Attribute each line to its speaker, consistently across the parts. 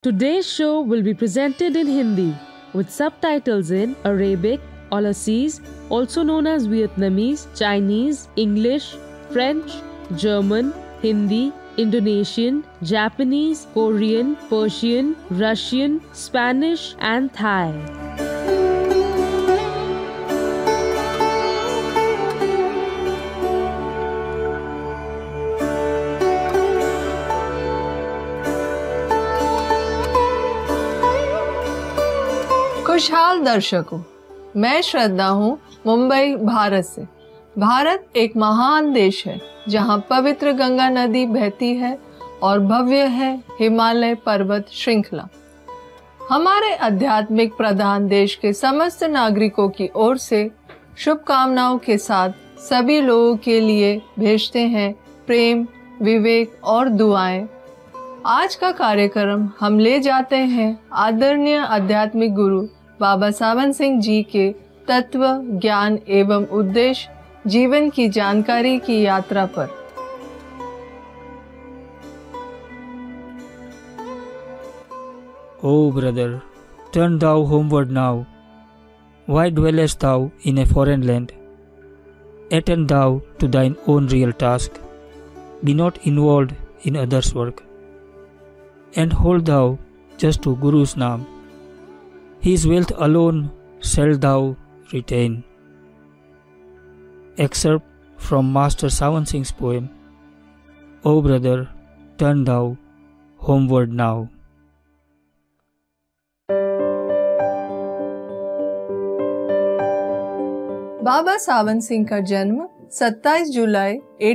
Speaker 1: Today's show will be presented in Hindi with subtitles in Arabic, Aulasese, also known as Vietnamese, Chinese, English, French, German, Hindi, Indonesian, Japanese, Korean, Persian, Russian, Spanish, and Thai.
Speaker 2: खुशहाल दर्शकों, मैं श्रद्धा हूँ मुंबई भारत से। भारत एक महान देश है जहाँ पवित्र गंगा नदी बहती है और भव्य है हिमालय पर्वत श्रृंखला। हमारे आध्यात्मिक प्रधान देश के समस्त नागरिकों की ओर से शुभकामनाओं के साथ सभी लोगों के लिए भेजते हैं प्रेम, विवेक और दुआएं। आज का कार्यक्रम हम ले जाते हैं आदरणीय आध्यात्मिक गुरु बाबा सावन सिंह जी के तत्व, ज्ञान एवं उद्देश्य जीवन की जानकारी की यात्रा पर।
Speaker 3: O brother, turn thou homeward now. Why dwellest thou in a foreign land? Attend thou to thine own real task. Be not involved in others' work. And hold thou just to Guru's name. His wealth alone shalt thou retain. Excerpt from Master Sawan Singh's poem, O brother, turn thou homeward now.
Speaker 2: बाबा सावन सिंह का जन्म 27 जुलाई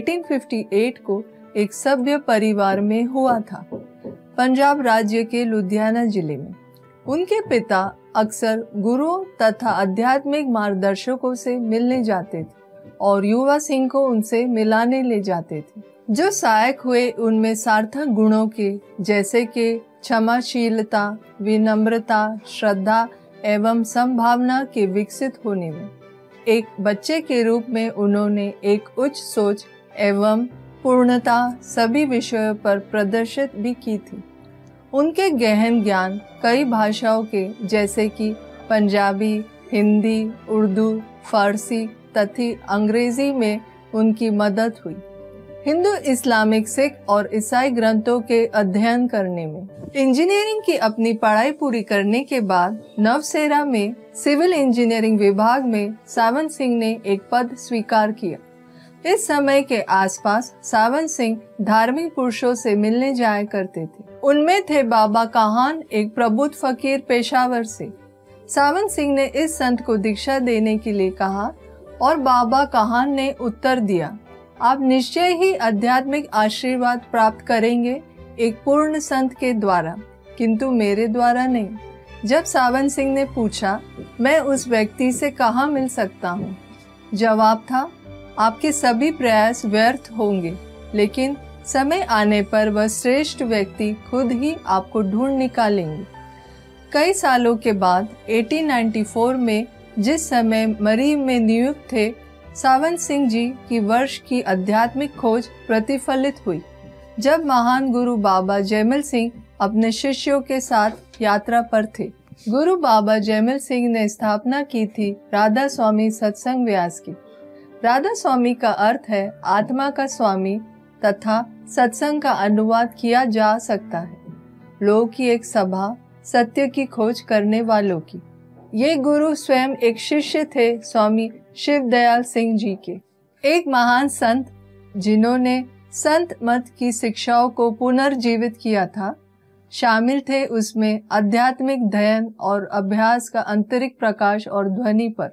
Speaker 2: 1858 को एक सभ्य परिवार में हुआ था, पंजाब राज्य के लुधियाना जिले में। उनके पिता अक्सर गुरुओं तथा आध्यात्मिक मार्गदर्शकों से मिलने जाते थे और युवा सिंह को उनसे मिलाने ले जाते थे। जो सहायक हुए उनमें सार्थक गुणों के जैसे कि क्षमाशीलता, विनम्रता, श्रद्धा एवं संभावना के विकसित होने में। एक बच्चे के रूप में उन्होंने एक उच्च सोच एवं पूर्णता सभी विषयों पर प्रदर्शित भी की थी। उनके गहन ज्ञान कई भाषाओं के जैसे कि पंजाबी, हिंदी, उर्दू, फारसी तथा अंग्रेजी में उनकी मदद हुई। हिंदू, इस्लामिक, सिख और ईसाई ग्रंथों के अध्ययन करने में। इंजीनियरिंग की अपनी पढ़ाई पूरी करने के बाद नवसेरा में सिविल इंजीनियरिंग विभाग में सावन सिंह ने एक पद स्वीकार किया। इस समय के आसपास सावन सिंह धार्मिक पुरुषों से मिलने जाया करते थे। उनमें थे बाबा काहान, एक प्रबुद्ध फकीर पेशावर से। सावन सिंह ने इस संत को दीक्षा देने के लिए कहा और बाबा काहान ने उत्तर दिया, आप निश्चय ही आध्यात्मिक आशीर्वाद प्राप्त करेंगे एक पूर्ण संत के द्वारा, किंतु मेरे द्वारा नहीं। जब सावन सिंह ने पूछा, मैं उस व्यक्ति से कहाँ मिल सकता हूँ? जवाब था, आपके सभी प्रयास व्यर्थ होंगे, लेकिन समय आने पर वह श्रेष्ठ व्यक्ति खुद ही आपको ढूंढ निकालेंगे। कई सालों के बाद 1894 में जिस समय मरीब में नियुक्त थे, सावन सिंह जी की वर्ष की आध्यात्मिक खोज प्रतिफलित हुई। जब महान गुरु बाबा जयमल सिंह अपने शिष्यों के साथ यात्रा पर थे, गुरु बाबा जयमल सिंह ने स्थापना की थी राधा स्वामी सत्संग व्यास की। राधा स्वामी का अर्थ है आत्मा का स्वामी तथा सत्संग का अनुवाद किया जा सकता है लोगों की एक सभा, सत्य की खोज करने वालों की। ये गुरु स्वयं एक शिष्य थे स्वामी शिव दयाल सिंह जी के, एक महान संत जिन्होंने संत मत की शिक्षाओं को पुनर्जीवित किया था। शामिल थे उसमें आध्यात्मिक अध्ययन और अभ्यास का आंतरिक प्रकाश और ध्वनि पर।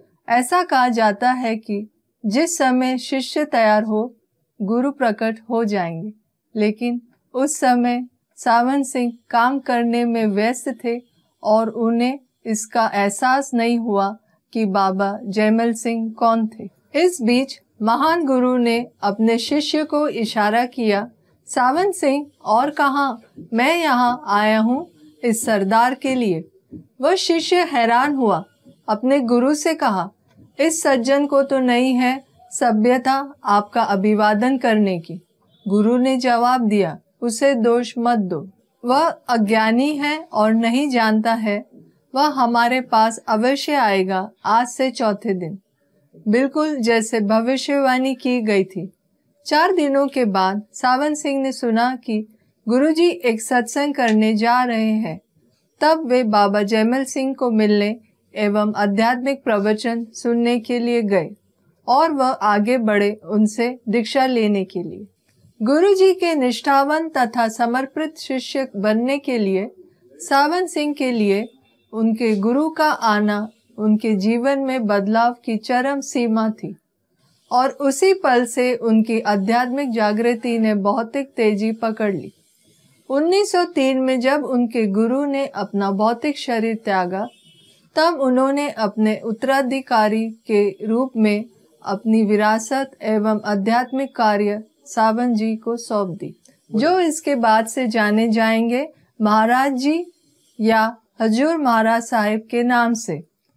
Speaker 2: ऐसा कहा जाता है कि जिस समय शिष्य तैयार हो, गुरु प्रकट हो जाएंगे, लेकिन उस समय सावन सिंह काम करने में व्यस्त थे और उन्हें इसका एहसास नहीं हुआ कि बाबा जयमल सिंह कौन थे। इस बीच महान गुरु ने अपने शिष्य को इशारा किया, सावन सिंह और कहाँ, मैं यहाँ आया हूँ इस सरदार के लिए। वह शिष्य हैरान हुआ, अपने गुरु से कहा, इस सज्जन को तो नहीं है सभ्यता आपका अभिवादन करने की। गुरु ने जवाब दिया, उसे दोष मत दो, वह अज्ञानी है और नहीं जानता है, वह हमारे पास अवश्य आएगा आज से चौथे दिन, बिल्कुल जैसे भविष्यवाणी की गई थी। 4 दिनों के बाद सावन सिंह ने सुना कि गुरुजी एक सत्संग करने जा रहे हैं। तब वे बाबा जयमल सिंह को मिलने एवं आध्यात्मिक प्रवचन सुनने के लिए गए और वह आगे बढ़े उनसे दीक्षा लेने के लिए। गुरुजी के निष्ठावान तथा समर्पित शिष्य बनने के लिए सावन सिंह के लिए उनके गुरु का आना उनके जीवन में बदलाव की चरम सीमा थी और उसी पल से उनकी आध्यात्मिक जागृति ने भौतिक तेजी पकड़ ली। 1903 में जब उनके गुरु ने अपना भौतिक शरीर त्यागा, तब उन्होंने अपने उत्तराधिकारी के रूप में अपनी विरासत एवं आध्यात्मिक कार्य सावन जी को सौंप दी, जो इसके बाद से जाने जाएंगे महाराज जी या हजूर महाराज साहिब के नाम से।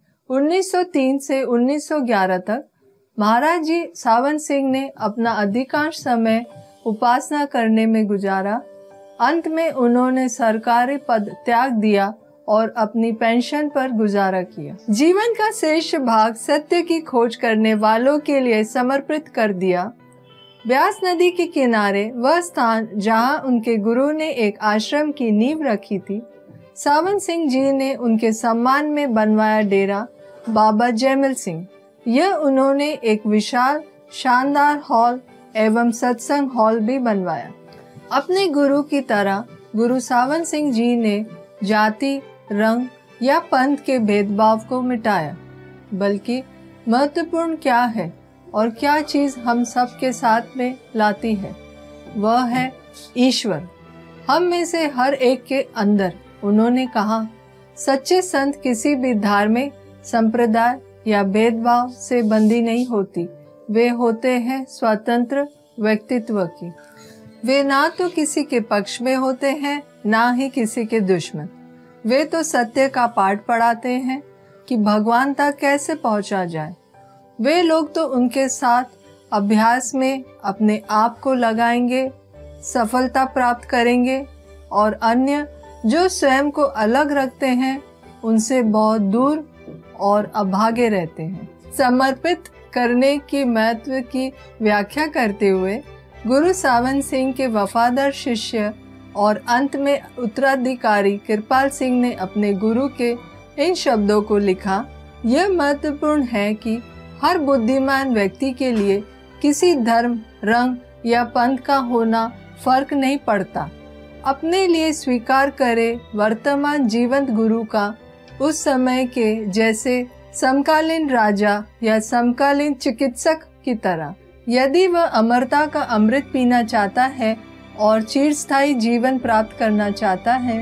Speaker 2: 1903 से 1911 तक महाराज जी सावन सिंह ने अपना अधिकांश समय उपासना करने में गुजारा। अंत में उन्होंने सरकारी पद त्याग दिया और अपनी पेंशन पर गुजारा किया। जीवन का शेष भाग सत्य की खोज करने वालों के लिए समर्पित कर दिया। ब्यास नदी के किनारे वह स्थान जहां उनके गुरु ने एक आश्रम की नींव रखी थी, सावन सिंह जी ने उनके सम्मान में बनवाया डेरा बाबा जयमल सिंह। यह उन्होंने एक विशाल शानदार हॉल एवं सत्संग हॉल भी बनवाया। अपने गुरु की तरह गुरु सावन सिंह जी ने जाति, रंग या पंथ के भेदभाव को मिटाया, बल्कि महत्वपूर्ण क्या है और क्या चीज हम सबके साथ में लाती है, वह है ईश्वर, हम में से हर एक के अंदर। उन्होंने कहा, सच्चे संत किसी भी धार्मिक संप्रदाय या भेदभाव से बंदी नहीं होती, वे होते हैं स्वतंत्र व्यक्तित्व की। वे ना तो किसी के पक्ष में होते हैं, ना ही किसी के दुश्मन। वे तो सत्य का पाठ पढ़ाते हैं कि भगवान तक कैसे पहुंचा जाए। वे लोग तो उनके साथ अभ्यास में अपने आप को लगाएंगे, सफलता प्राप्त करेंगे और अन्य जो स्वयं को अलग रखते हैं उनसे बहुत दूर और अभागे रहते हैं। समर्पित करने की महत्व की व्याख्या करते हुए गुरु सावन सिंह के वफादार शिष्य और अंत में उत्तराधिकारी कृपाल सिंह ने अपने गुरु के इन शब्दों को लिखा। यह महत्वपूर्ण है कि हर बुद्धिमान व्यक्ति के लिए किसी धर्म, रंग या पंथ का होना फर्क नहीं पड़ता। अपने लिए स्वीकार करे वर्तमान जीवंत गुरु का उस समय के जैसे समकालीन राजा या समकालीन चिकित्सक की तरह। यदि वह अमरता का अमृत पीना चाहता है और चिरस्थायी जीवन प्राप्त करना चाहता है,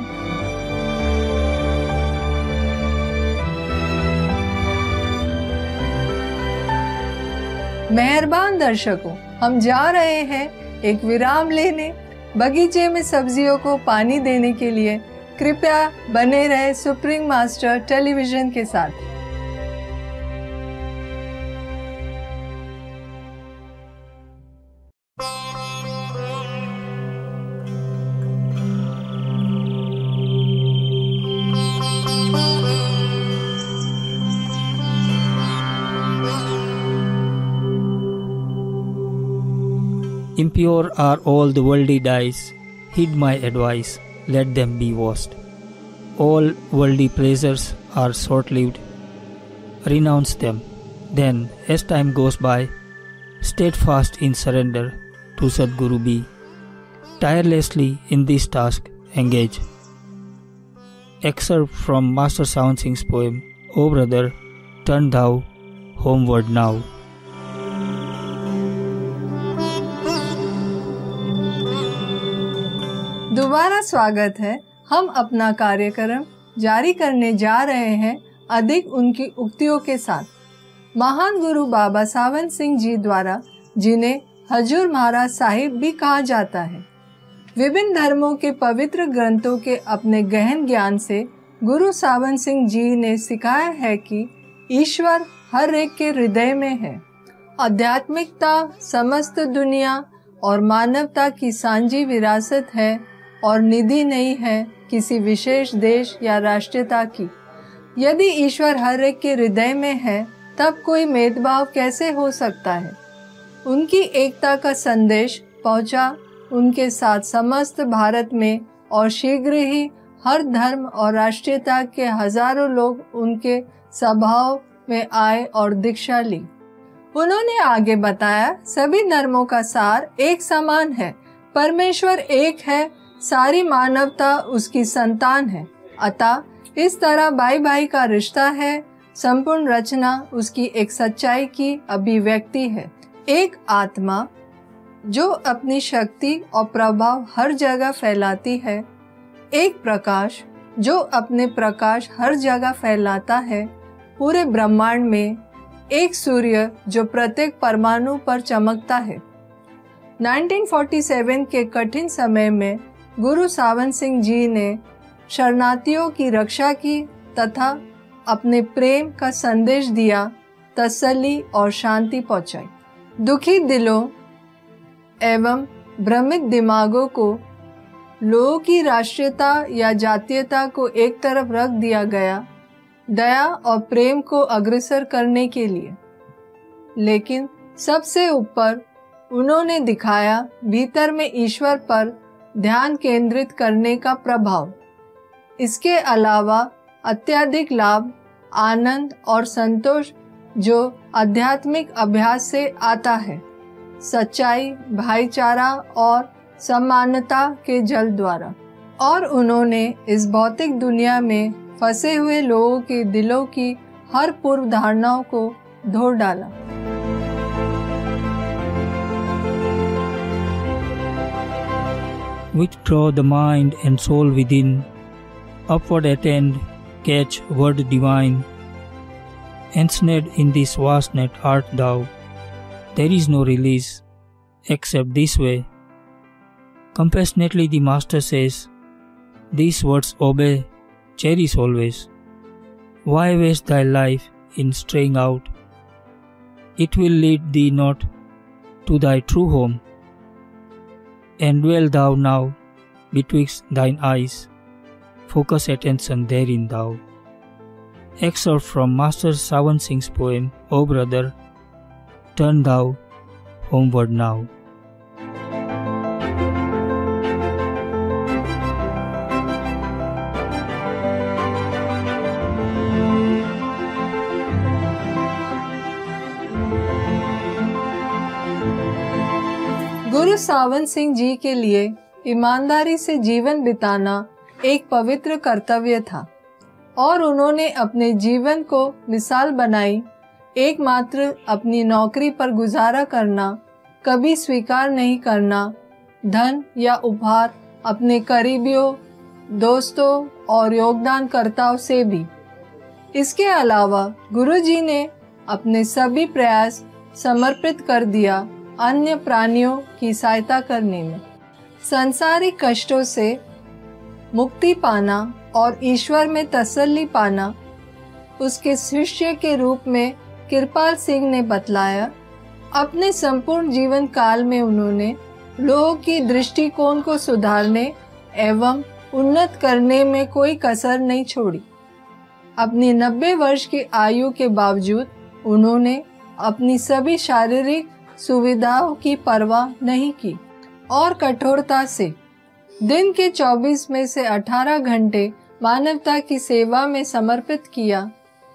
Speaker 2: मेहरबान दर्शकों, हम जा रहे हैं एक विराम लेने। बगीचे में सब्जियों को पानी देने के लिए कृपया बने रहे सुप्रीम मास्टर टेलीविजन के साथ।
Speaker 3: Impure are all the worldly dyes, heed my advice, let them be washed. All worldly pleasures are short-lived, renounce them. Then, as time goes by, steadfast in surrender to Sadguru be, tirelessly in this task engage. Excerpt from Master Sawan Singh's poem, O brother, turn thou homeward now.
Speaker 2: दोबारा स्वागत है। हम अपना कार्यक्रम जारी करने जा रहे हैं अधिक उनकी उक्तियों के साथ। महान गुरु बाबा सावन सिंह जी द्वारा, जिन्हें हजूर महाराज साहिब भी कहा जाता है, विभिन्न धर्मों के पवित्र ग्रंथों के अपने गहन ज्ञान से गुरु सावन सिंह जी ने सिखाया है कि ईश्वर हर एक के हृदय में है। आध्यात्मिकता समस्त दुनिया और मानवता की सांझी विरासत है और निधि नहीं है किसी विशेष देश या राष्ट्रीयता की। यदि ईश्वर हर एक के हृदय में है, तब कोई भेदभाव कैसे हो सकता है? उनकी एकता का संदेश पहुंचा उनके साथ समस्त भारत में और शीघ्र ही हर धर्म और राष्ट्रीयता के हजारों लोग उनके सभाओं में आए और दीक्षा ली। उन्होंने आगे बताया, सभी धर्मों का सार एक समान है। परमेश्वर एक है, सारी मानवता उसकी संतान है। अतः इस तरह भाई भाई का रिश्ता है। संपूर्ण रचना उसकी एक सच्चाई की अभिव्यक्ति है। एक आत्मा जो अपनी शक्ति और प्रभाव हर जगह फैलाती है, एक प्रकाश जो अपने प्रकाश हर जगह फैलाता है पूरे ब्रह्मांड में, एक सूर्य जो प्रत्येक परमाणु पर चमकता है। 1947 के कठिन समय में गुरु सावन सिंह जी ने शरणार्थियों की रक्षा की तथा अपने प्रेम का संदेश दिया, तसल्ली और शांति पहुंचाई। दुखी दिलों एवं भ्रमित दिमागों को लोगों की राष्ट्रीयता या जातीयता को एक तरफ रख दिया गया, दया और प्रेम को अग्रसर करने के लिए। लेकिन सबसे ऊपर उन्होंने दिखाया भीतर में ईश्वर पर ध्यान केंद्रित करने का प्रभाव। इसके अलावा अत्यधिक लाभ, आनंद और संतोष जो आध्यात्मिक अभ्यास से आता है, सच्चाई, भाईचारा और समानता के जल द्वारा। और उन्होंने इस भौतिक दुनिया में फंसे हुए लोगों के दिलों की हर पूर्व धारणाओं को धो डाला।
Speaker 3: Withdraw the mind and soul within, upward attend, catch word divine. Ensnared in this vast net art thou, there is no release except this way. Compassionately the Master says, these words obey, cherish always. Why waste thy life in straying out? It will lead thee not to thy true home. And dwell thou now betwixt thine eyes, focus attention therein thou. Excerpt from Master Sawan Singh's poem, O Brother, turn thou homeward now.
Speaker 2: गुरु सावन सिंह जी के लिए ईमानदारी से जीवन बिताना एक पवित्र कर्तव्य था और उन्होंने अपने जीवन को मिसाल बनाई। एकमात्र अपनी नौकरी पर गुजारा करना, कभी स्वीकार नहीं करना, धन या उपहार अपने करीबियों, दोस्तों और योगदानकर्ताओं से भी। इसके अलावा गुरु जी ने अपने सभी प्रयास समर्पित कर दिया अन्य प्राणियों की सहायता करने में। सांसारिक कष्टों से मुक्ति पाना और ईश्वर में तसल्ली पाना उसके शिष्य के रूप में कृपाल सिंह ने बतलाया। अपने संपूर्ण जीवन काल में उन्होंने लोगों की दृष्टिकोण को सुधारने एवं उन्नत करने में कोई कसर नहीं छोड़ी। अपनी 90 वर्ष की आयु के बावजूद उन्होंने अपनी सभी शारीरिक सुविधाओं की परवाह नहीं की और कठोरता से दिन के 24 में से 18 घंटे मानवता की सेवा में समर्पित किया।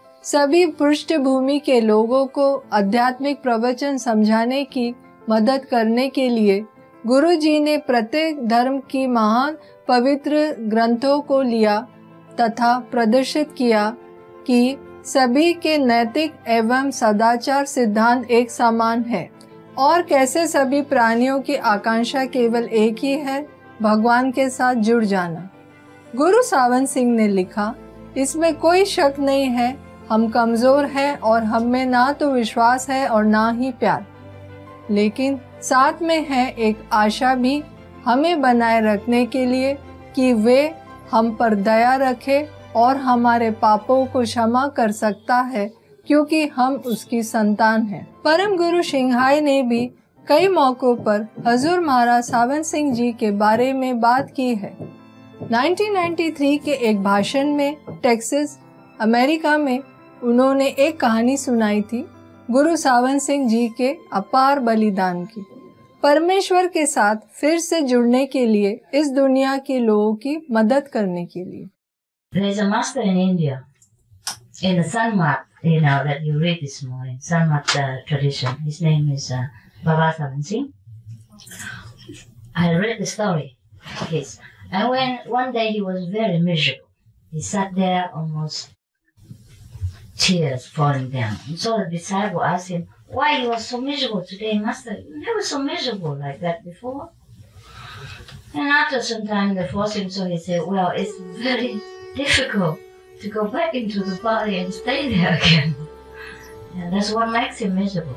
Speaker 2: सभी पृष्ठभूमि के लोगों को आध्यात्मिक प्रवचन समझाने की मदद करने के लिए गुरु जी ने प्रत्येक धर्म की महान पवित्र ग्रंथों को लिया तथा प्रदर्शित किया कि सभी के नैतिक एवं सदाचार सिद्धांत एक समान है और कैसे सभी प्राणियों की आकांक्षा केवल एक ही है, भगवान के साथ जुड़ जाना। गुरु सावन सिंह ने लिखा, इसमें कोई शक नहीं है, हम कमजोर हैं और हम में ना तो विश्वास है और ना ही प्यार, लेकिन साथ में है एक आशा भी हमें बनाए रखने के लिए कि वे हम पर दया रखे और हमारे पापों को क्षमा कर सकता है क्योंकि हम उसकी संतान हैं। परम गुरु सिंघाई ने भी कई मौक़ों पर हजूर महाराज सावन सिंह जी के बारे में बात की है। 1993 के एक भाषण में टेक्सास, अमेरिका में उन्होंने एक कहानी सुनाई थी गुरु सावन सिंह जी के अपार बलिदान की, परमेश्वर के साथ फिर से जुड़ने के लिए, इस दुनिया के लोगों की मदद करने के लिए।
Speaker 4: There is a master in India, in the Sanmat, that you read this morning, Sanmat tradition. His name is Baba Sawan Singh. I read the story of his. And when one day he was very miserable, he sat there almost tears falling down. And so the disciple asked him, why you were so miserable today, Master? You never so miserable like that before. And after some time they forced him, so he said, well, it's very difficult to go back into the body and stay there again. And that's what makes him miserable.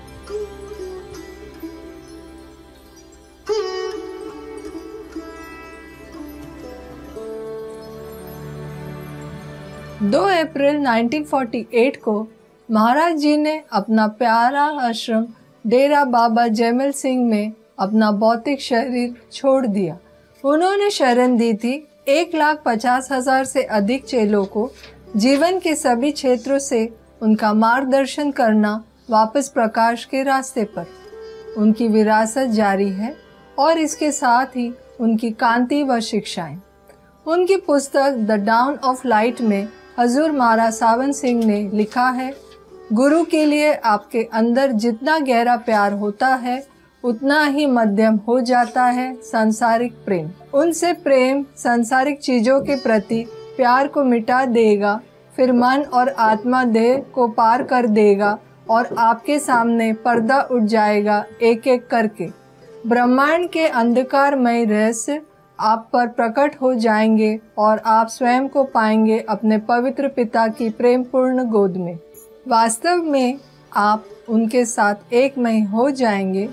Speaker 2: दो अप्रैल 1948 को महाराज जी ने अपना प्यारा आश्रम डेरा बाबा जैमल सिंह में अपना भौतिक शरीर छोड़ दिया। उन्होंने शरण दी थी 1,50,000 से अधिक चेलों को, जीवन के सभी क्षेत्रों से उनका मार्गदर्शन करना वापस प्रकाश के रास्ते पर। उनकी विरासत जारी है और इसके साथ ही उनकी कांति व शिक्षाएं। उनकी पुस्तक द डाउन ऑफ लाइट में हजूर महाराज सावन सिंह ने लिखा है, गुरु के लिए आपके अंदर जितना गहरा प्यार होता है उतना ही मध्यम हो जाता है सांसारिक प्रेम। उनसे प्रेम सांसारिक चीजों के प्रति प्यार को मिटा देगा, फिर मन और आत्मा देह को पार कर देगा और आपके सामने पर्दा उठ जाएगा एक एक करके। ब्रह्मांड के अंधकारमय रहस्य आप पर प्रकट हो जाएंगे और आप स्वयं को पाएंगे अपने पवित्र पिता की प्रेमपूर्ण गोद में। वास्तव में आप उनके साथ एकमय हो जाएंगे।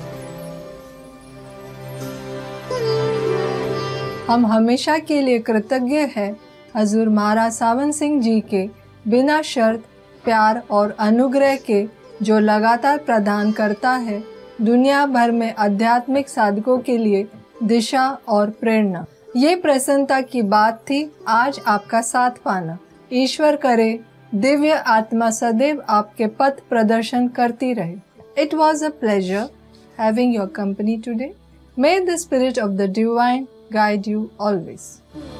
Speaker 2: हम हमेशा के लिए कृतज्ञ हैं हजूर महाराज सावन सिंह जी के बिना शर्त प्यार और अनुग्रह के, जो लगातार प्रदान करता है दुनिया भर में आध्यात्मिक साधकों के लिए दिशा और प्रेरणा। ये प्रसन्नता की बात थी आज आपका साथ पाना। ईश्वर करे दिव्य आत्मा सदैव आपके पथ प्रदर्शन करती रहे। It was a pleasure having your company today. May the spirit of the divine guide you always.